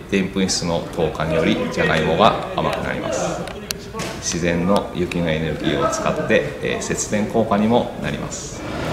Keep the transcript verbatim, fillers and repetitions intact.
でんぷん質の糖化によりじゃがいもが甘くなります。自然の雪のエネルギーを使って、えー、節電効果にもなります。